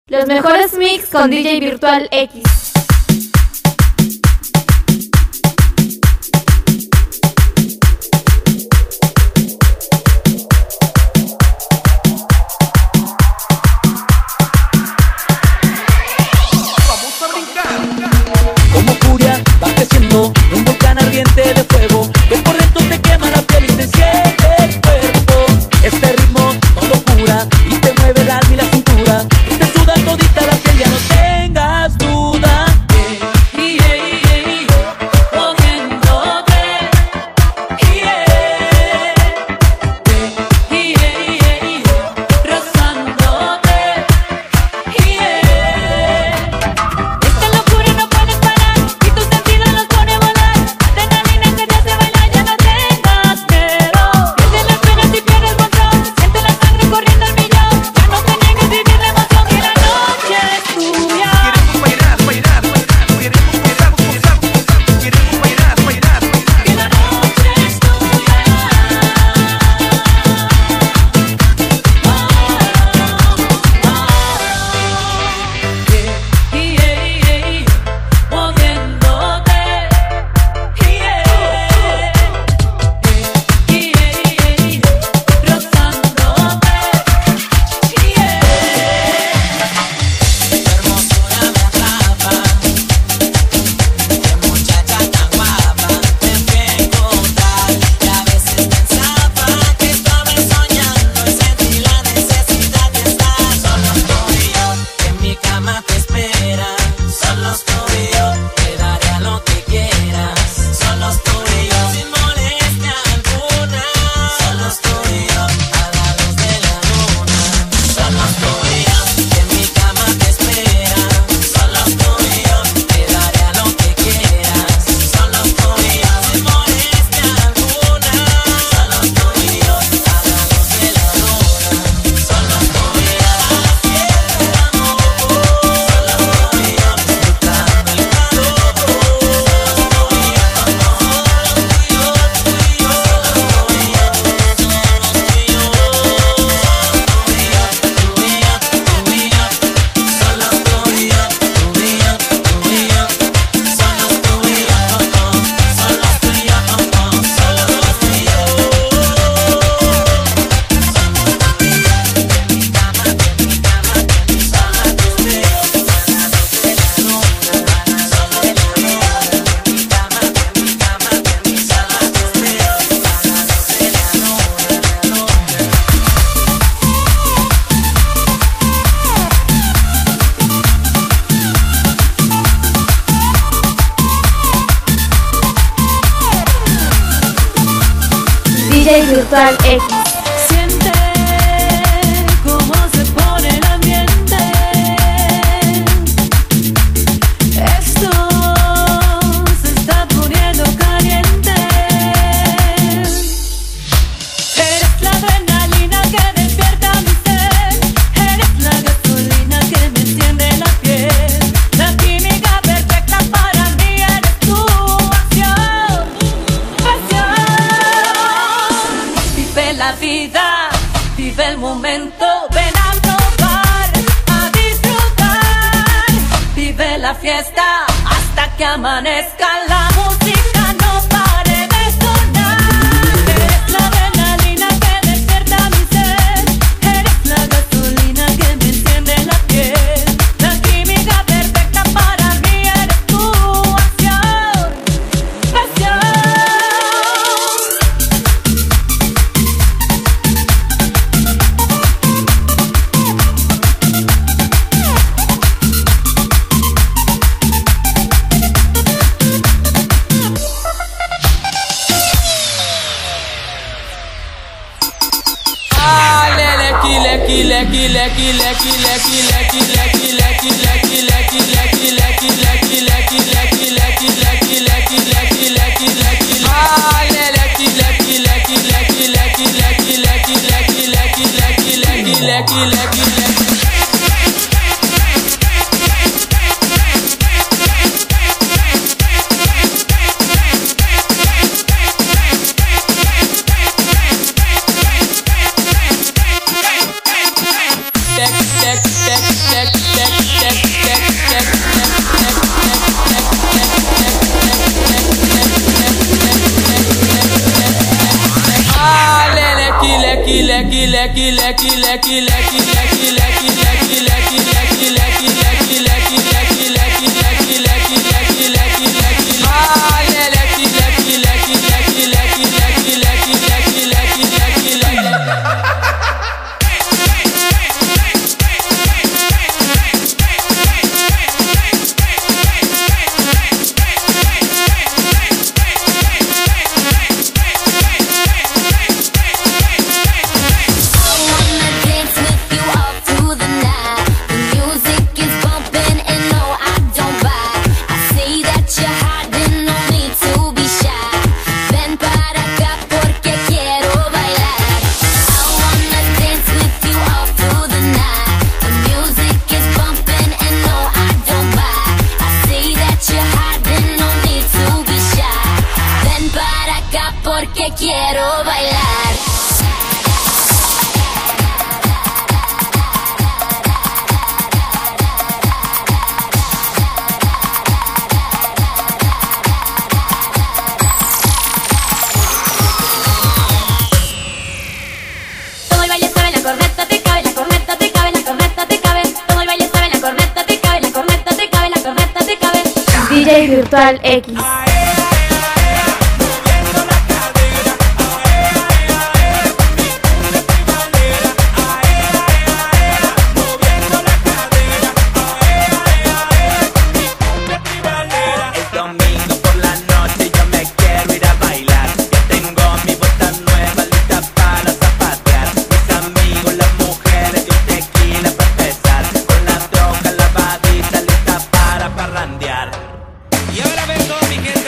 Los mejores mix con DJ Virtual X. Como furia va creciendo un volcán ardiente de fuego que por dentro te quema la piel y te enciende el cuerpo. Este ritmo no locura y te mueve el alma y la cintura y te suda todita la piel, ya no tengas duda. DJ Virtual X. Siente cómo se pone el ambiente. Esto se está poniendo caliente. Eres la adrenalina que despierta mi ser. Eres la gasolina que me enciende la piel. La química perfecta para mí eres tu pasión. Vive la vida, vive el momento, ven a probar, a disfrutar. Vive la fiesta hasta que amanezca, la música no pare de sonar. Eres la adrenalina que despierta mi ser. Eres la gasolina que me enciende la piel. La química perfecta para mí eres tu pasión. check. porque quiero bailar. Todo el baile sabe la corneta, te cabe, la corneta te cabe, la corneta te cabe. Todo el baile sabe la corneta, te cabe, la corneta te cabe, la corneta te cabe. DJ Virtual X. Y ahora vengo, mi gente.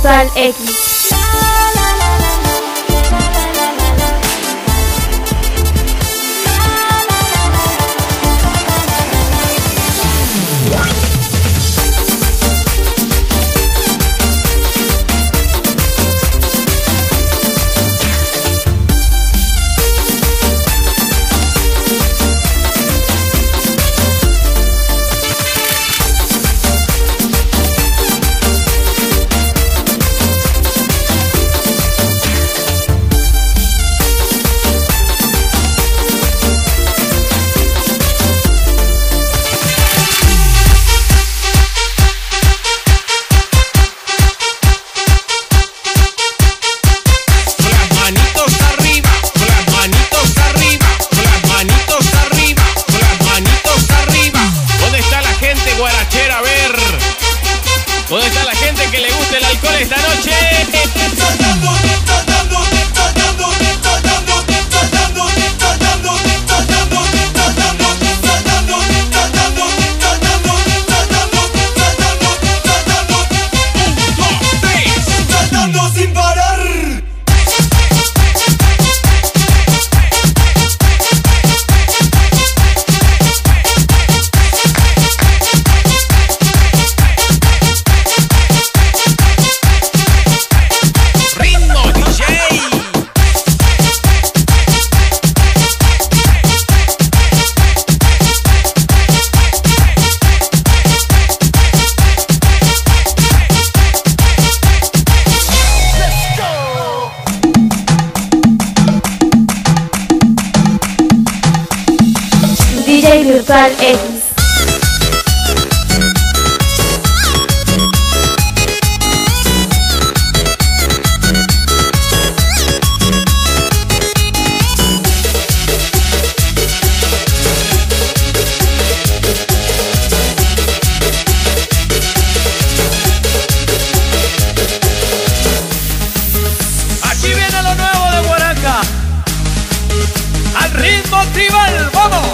Virtual X. ¿Dónde está la gente que le gusta el alcohol esta noche? Sin parar. DJ Virtual X. Aquí viene lo nuevo de Guaraca. Al ritmo tribal, ¡vamos!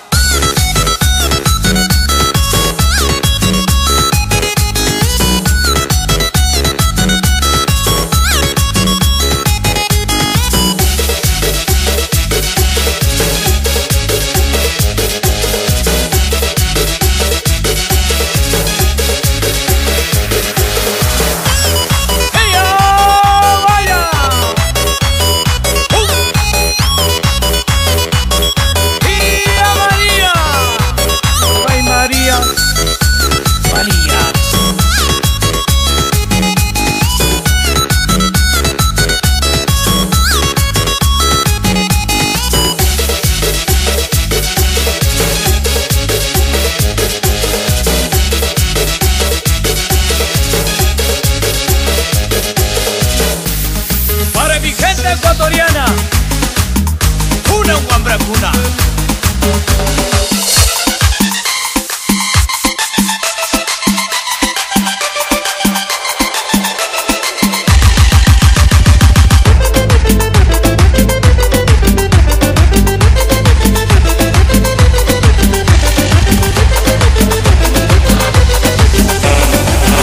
Ecuatoriana, una hambre puna.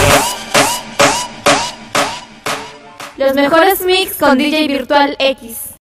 Los mejores mix con DJ Virtual X.